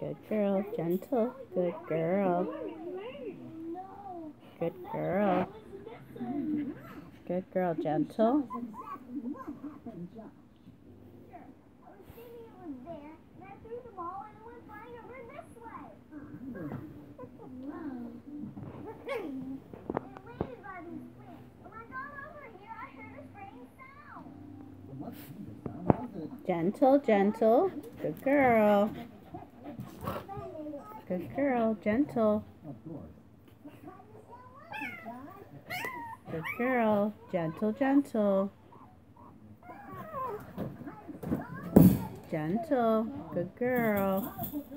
Good girl, gentle. Good girl. Good girl. Good girl, gentle. Gentle, gentle. Good girl. Good girl, gentle. Good girl, gentle, gentle. Gentle, good girl.